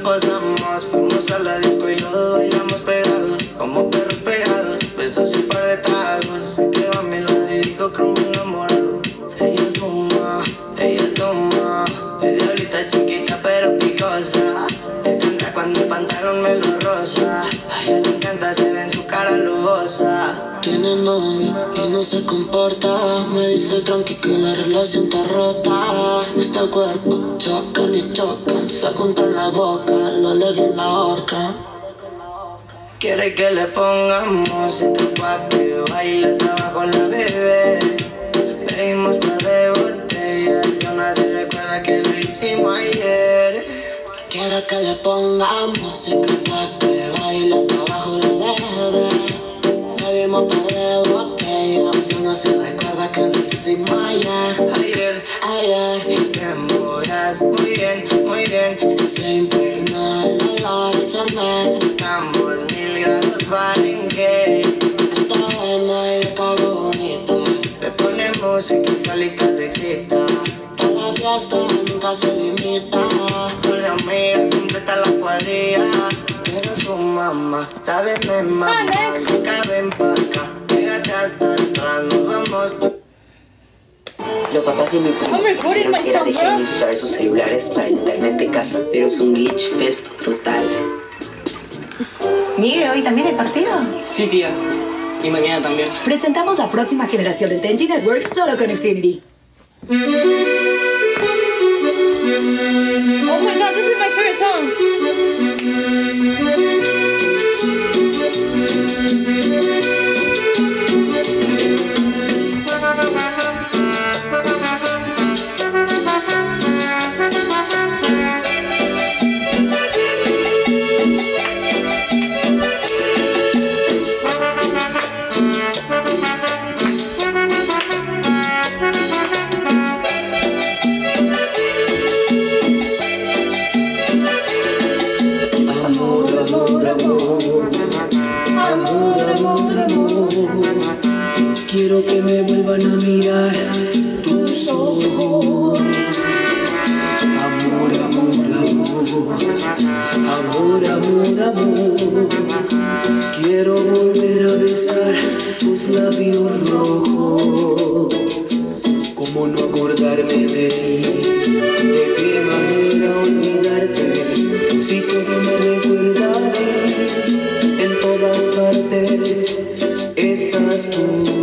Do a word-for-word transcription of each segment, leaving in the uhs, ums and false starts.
posamos, fuimos a la disco y lo bailamos pegados, como perros pegados, besos y un par de tragos. Se quedó a mi lado y dijo que me enamorado. Ella fuma, ella toma, es diablita chiquita pero picosa. Me encanta cuando el pantalón me lo rosa. A ella le encanta, se ve en su cara lujosa. Tiene novio y no se comporta. Me dice tranqui que la relación está rota. Este cuerpo chocan y chocan, se juntan la boca, lo leo en la horca. Quiere que le pongamos música pa' que baile hasta abajo la bebé. Pedimos par de botellas, zona se recuerda que lo hicimos ayer. Quiere que le pongamos música pa' que baile hasta abajo la bebé. Bebimos par de botellas, zona se recuerda que lo hicimos ayer. Ayer, ayer, y te enamoras muy bien, muy bien. Se impregna el olor de Chanel. Estamos mil grados Fahrenheit. Está buena y de cago bonita. Le pone música y solita se excita. Toda la fiesta nunca se limita. Con las amigas completa la cuadrilla. Pero su mamá, sabes de mamá. Nunca ven pa' acá. Pégate hasta atrás, nos vamos. Los papás de mi primo dijeron que era dejar de usar sus celulares para el internet de casa, pero es un glitch fest total. Miguel, ¿hoy también hay partido? Sí, tía. Y mañana también. Presentamos la próxima generación del Ten G Network solo con Xfinity. Oh my god, this is my favorite song. Quiero que me vuelvan a mirar tus ojos. Amor, amor, amor. Amor, amor, amor. Quiero volver a besar tus labios rojos. ¿Cómo no acordarme de ti? ¿De qué manera olvidarte? Si todo me recuerda a ti, en todas partes estás tú.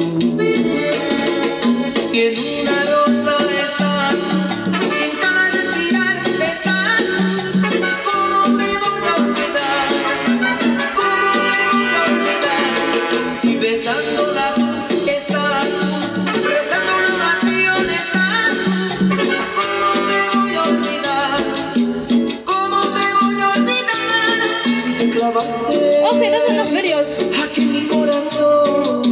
Si en una rosa estás, sin cara de respirar estás, ¿cómo me voy a olvidar? ¿Cómo me voy a olvidar? Si besando la luz estás, besando una oración estás, ¿cómo me voy a olvidar? ¿Cómo me voy a olvidar? Si te clavaste. Okay, that's enough videos. Aquí en mi corazón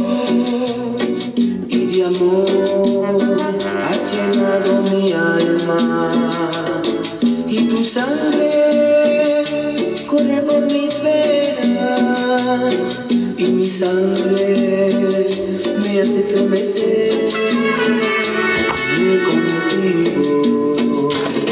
y de amor has llenado mi alma y tu sangre corre por mis venas y mi sangre me hace estremecer contigo.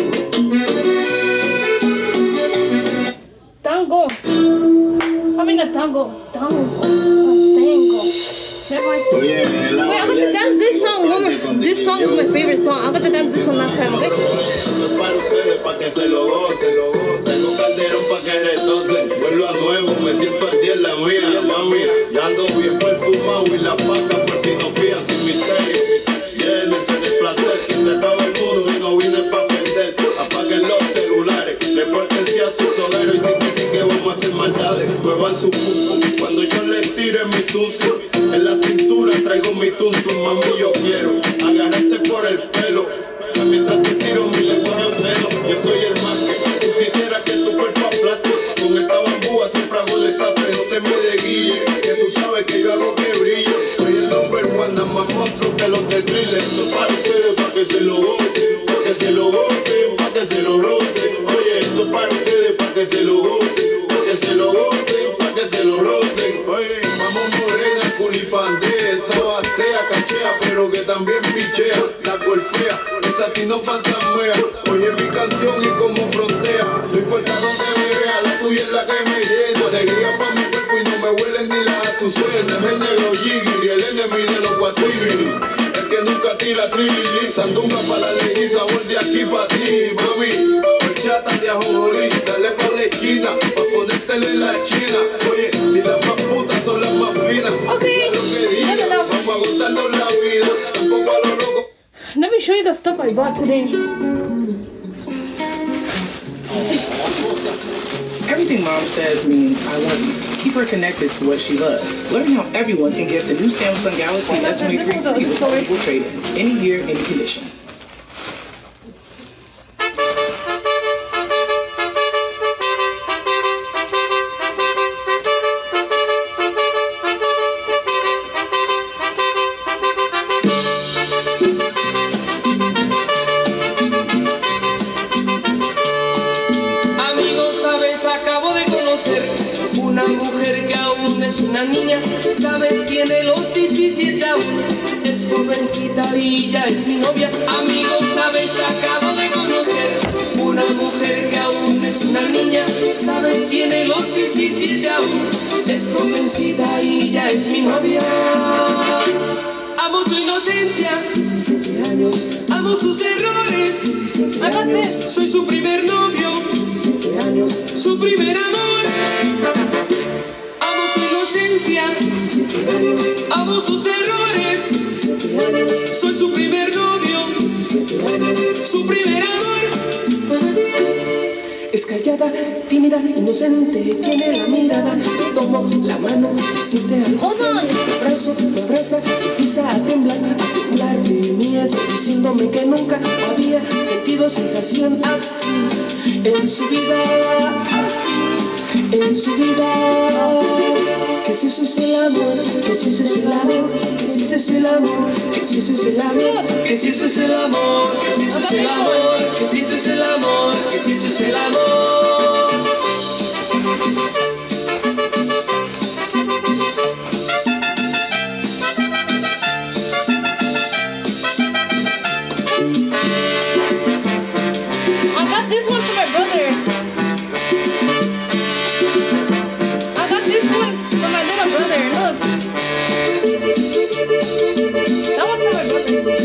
Tango. I mean a tango. Tango. Tango. Never mind. Wait, I got to dance this song. One more. This song is my favorite song. I got to dance this one last time, okay? Para ustedes, pa' que se lo gocen, lo gocen. Tengo calderón pa' que retocen. Vuelvo a nuevo, me siento al día en la mía, mami. Ya ando bien perfumado y la paca por si no fían sin misterio. Llénense de placer, que se acaba el mundo y no vine pa' perder. Apaguen los celulares, repórtense a sus hogueros y si que sí que vamos a hacer maldades. Muevan su punto, cuando yo les tire mi tuntum. En la cintura traigo mi tuntum, mami, yo quiero agarrarte por el pelo. Mientras te tiro mi lengua en seno, yo soy el más que tú quisieras que tu cuerpo aplaste. Con esta bambúa siempre hago desastre, no te me de guille, que tú sabes que yo hago que brille. Soy el number one, nada más monstruo que los de thriller. Esto es para ustedes, para que se lo gocen, para que se lo gocen, para que se lo rocen. Oye, esto es para ustedes, para que se lo gocen, para que se lo gocen, para que se lo rocen. Oye, vamos morena, culipandea, esa batea, cachea, pero que también pichea, la golfea. Esa si no fantasmea, oye mi canción y como frontea, no importa corazón que me vea, la tuya es la que me llena. Alegría pa' mi cuerpo y no me huelen ni las azucenas. El negro Jiggy, el enemigo de los guasibiri. El que nunca tira trilili, sandunga para la ley, sabor de aquí pa' ti, mami. Chata de ajonjolí, dale pa' la esquina, pa' ponértele en la china. Oye, si las más putas son las más finas, okay. Lo que diga, vamos a gustarnos la vida, tampoco a lo loco. Let me show you the stuff I bought today. Everything Mom says means I want you. Keep her connected to what she loves. Learn how everyone can get the new Samsung Galaxy Wait, S twenty-three free with a full trade-in. Any year, any condition. Una niña, sabes, tiene los diecisiete aún, es jovencita y ya es mi novia. Amigos, sabes, acabo de conocer una mujer que aún es una niña, sabes, tiene los diecisiete aún, es jovencita y ya es mi novia. Amo su inocencia, diecisiete años, amo sus errores, diecisiete años, soy su primer novio, diecisiete años, su primer amor. diecisiete años, amo sus errores, diecisiete años, soy su primer novio, diecisiete años, su primer amor. Es callada, tímida, inocente, tiene la mirada, te tomo la mano, siente algo, te abrazo, te abraza, empieza a temblar, a temblar de miedo, diciéndome que nunca había sentido sensación así en su vida, así en su vida. Que si eso es el amor, que si eso es el amor, que si eso es el amor, que si eso es el amor, que si eso es el amor, que si eso es el amor, que si eso es el amor, que si eso es el amor. I got this one for my brother. I got this one for my little brother. Look. That one for my brother.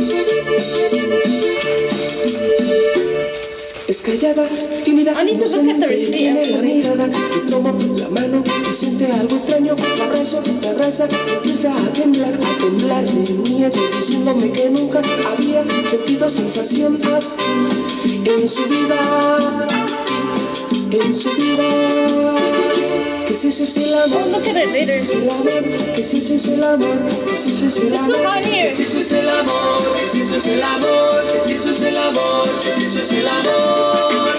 Es callada, tímida, inocente, tiene la mirada, te tomo la mano y siente algo extraño, te abrazo, te abraza, empieza a temblar, a temblar de miedo, diciéndome que nunca había sentido sensación así en su vida, así en su vida. Que si eso es el amor, oh, look at it later. que si eso es el amor, que si eso es el amor, que si eso es el amor, que si eso es el amor, que si eso es el amor, que si eso es el amor.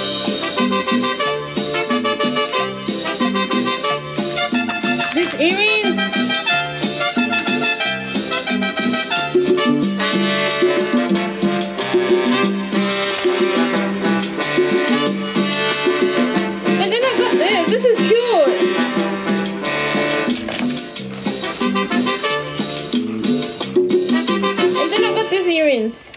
These earrings. And then I got this. This is cute. And then I got these earrings.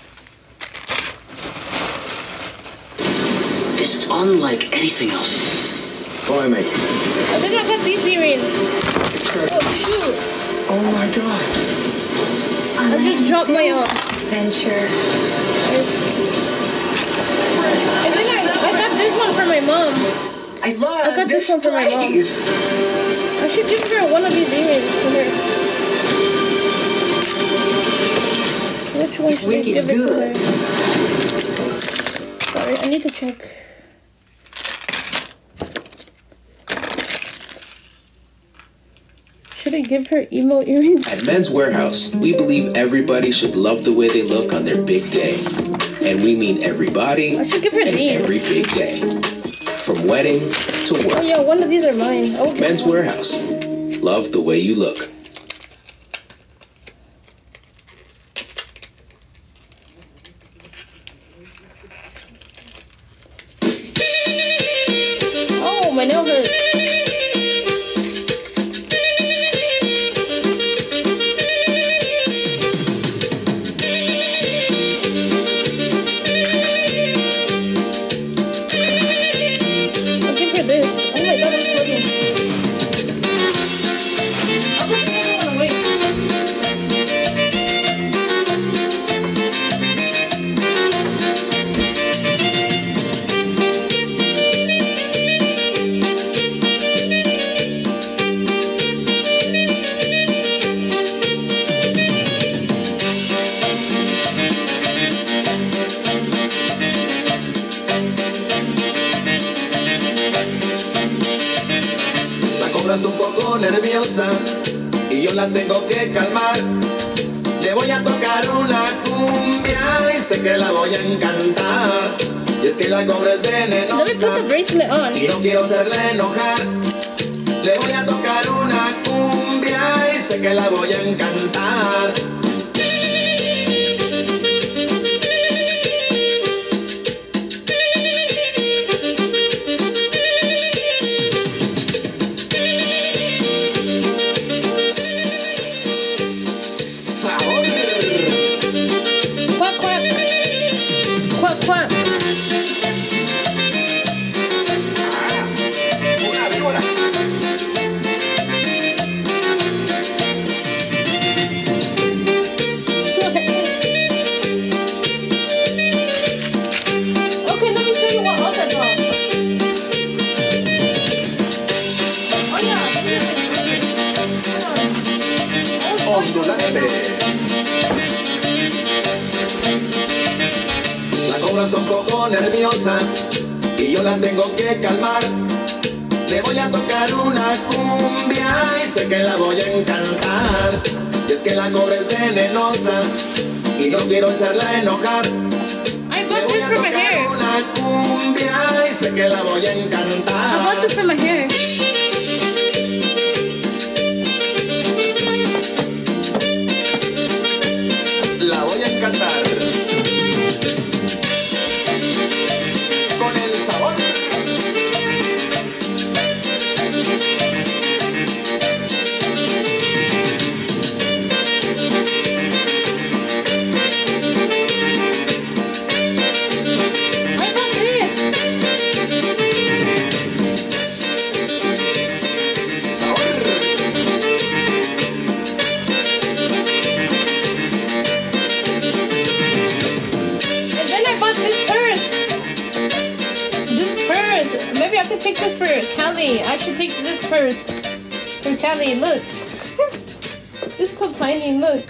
This is unlike anything else. Follow me. And then I got these earrings. Oh shoot. Oh my god. I just dropped my arm. Venture. And then I, I got this one for my mom. I love I got this, this one for my mom. I should give her one of these earrings for her. Which one should I give it to her? Sorry, I need to check. Should I give her emo earrings? At Men's Warehouse, we believe everybody should love the way they look on their big day. And we mean everybody I should give her and these. every big day. From wedding to work. Oh yeah, one of these are mine. Okay. Men's Warehouse. Love the way you look. Oh, my nail hurts. cobra está un poco nerviosa y yo la tengo que calmar. Le voy a tocar una cumbia y sé que la voy a encantar. Y es que la cobra es venenosa y no quiero hacerle enojar. Le voy a tocar una cumbia y sé que la voy a encantar. La cobra está un poco nerviosa y yo la tengo que calmar. Le voy a tocar una cumbia y sé que la voy a encantar. Y es que la cobra es venenosa y no quiero hacerla enojar. Le voy a tocar una cumbia y sé que la voy a encantar. I bought this for my hair. La voy a encantar con el sabor. I got this. Maybe I could take this for Kelly. I should take this first for Kelly. Look. This is so tiny. Look.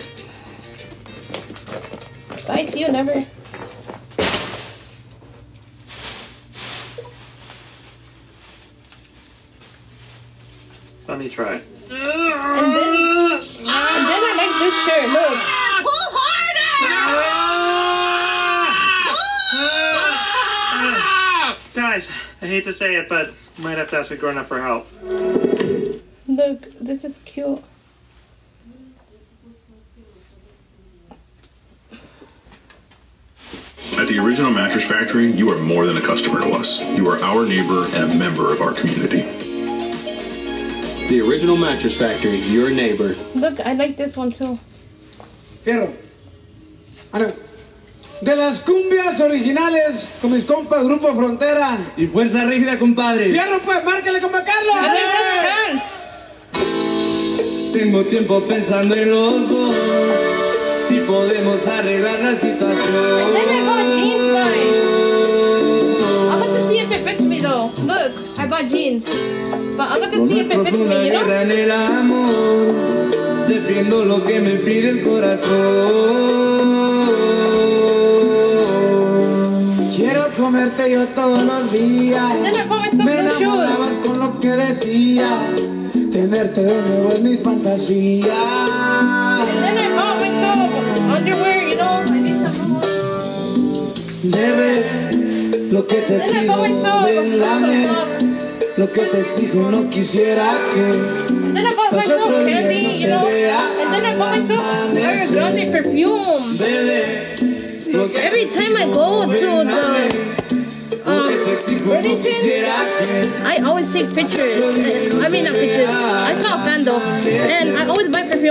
Bye. See you never. Let me try. And then, and then I like this shirt. Look. Pull harder! Guys, I hate to say it, but I might have to ask a grown-up for help. Look, this is cute. At the Original Mattress Factory, you are more than a customer to us. You are our neighbor and a member of our community. The Original Mattress Factory, your neighbor. Look, I like this one too. Fierro. Ano, de las cumbias originales con mis compas Grupo Frontera. Y Fuerza Rígida, compadre. Fierro, pues, márquele, compa Carlos. I like this pants. Tengo tiempo pensando en los dos. Si podemos arreglar la situación. And then I bought jeans, guys. I got to see if it fits me though. Look, I bought jeans. But I got to see if it fits me, you know? En el amor, defiendo lo que me pide el corazón. Quiero comerte yo todos los días. And then I bought myself Me some shoes. enamorabas con lo que decías. Tenerte de nuevo en mis fantasías. And then I bought myself underwear, you know? I need some more. Bebé, lo que te And then I pido, bought myself ven, dame. some socks. Lo que te exijo no quisiera que. And then I bought myself candy, you know? And then I bought myself Ariana Grande perfume. Every time I go to the um, Burlington, I always take pictures. I mean, not pictures. I saw a fan though. And I always buy perfume.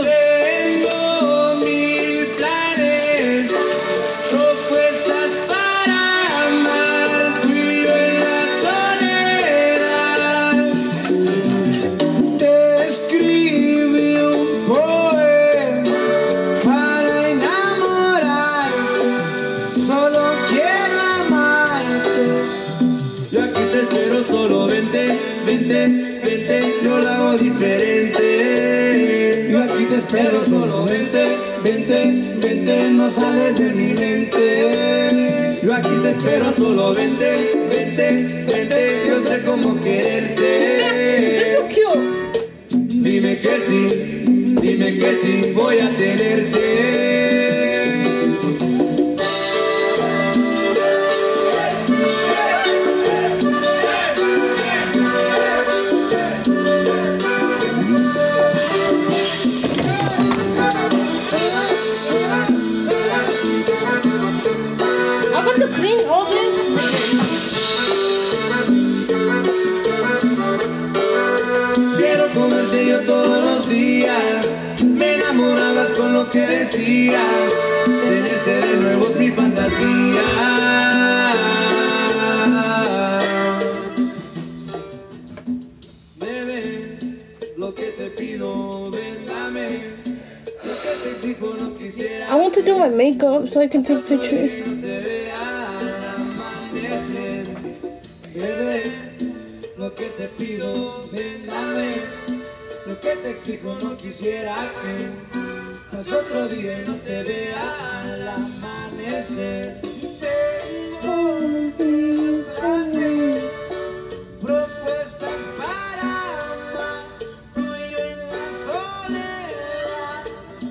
Vente, vente, yo la hago diferente. Yo aquí te espero, solo vente, vente, vente, no sales de mi mente. Yo aquí te espero, solo vente, vente, vente, yo sé cómo quererte. This is cute. sí, dime que sí, voy a tenerte. Clean all this. Quiero comerte yo todos los días. Me enamorabas con lo que decías. Tenerte de nuevo es mi fantasía. Bebé, lo que te pido, ven, dame. Lo que te exijo no quisiera. I want to do my makeup so I can take pictures. Lo que te pido, ven, dame. Lo que te exijo no quisiera que más otro día y no te vea al amanecer. Tengo propuestas para amar, tú y yo en la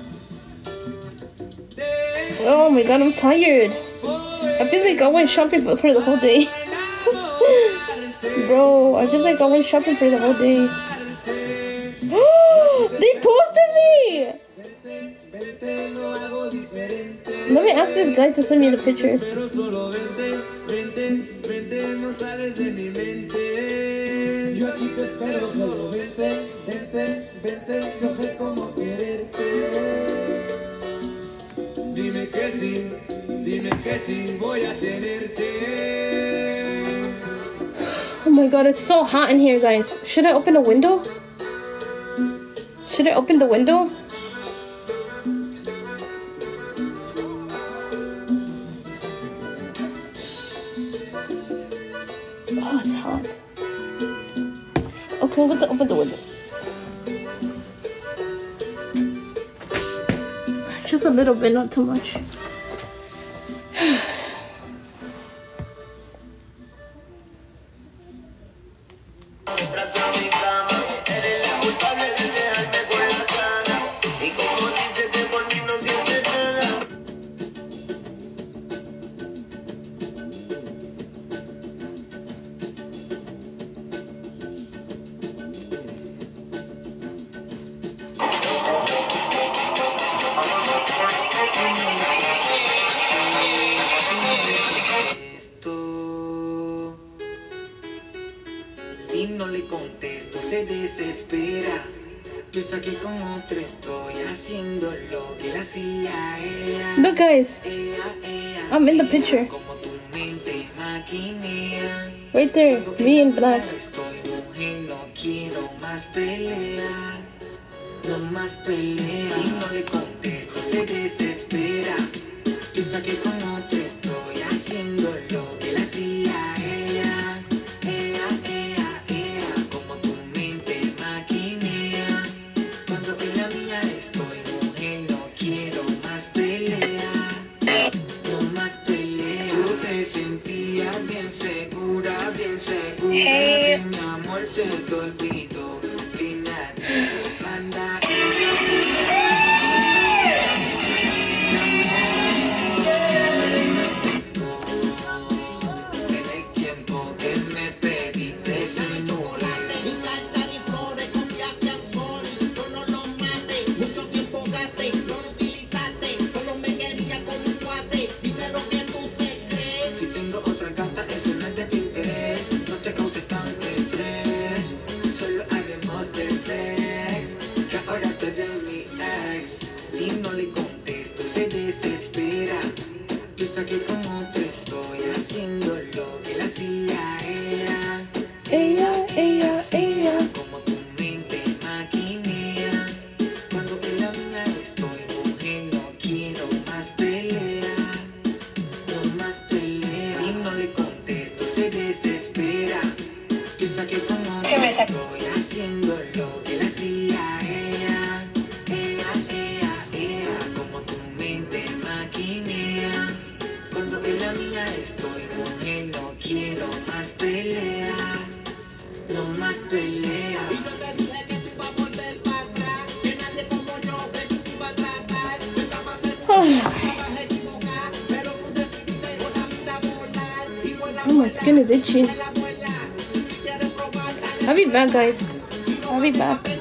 soledad. Oh my god, I'm tired. I feel like I went shopping for, for the whole day. Bro, I feel like I went shopping for the whole day. They posted me! Let me ask this guy to send me the pictures. Dime que sí, dime que sí, voy a tenerte. Oh my god, it's so hot in here, guys. Should I open the window? Should I open the window? Oh, it's hot. Okay, I'm going to open the window. Just a little bit, not too much. Look, guys, I'm in the picture. Right there, me in black. No más pelea. Y no te digas que tú vas a volver para atrás. skin is itchy. I'll be back, guys. I'll be back.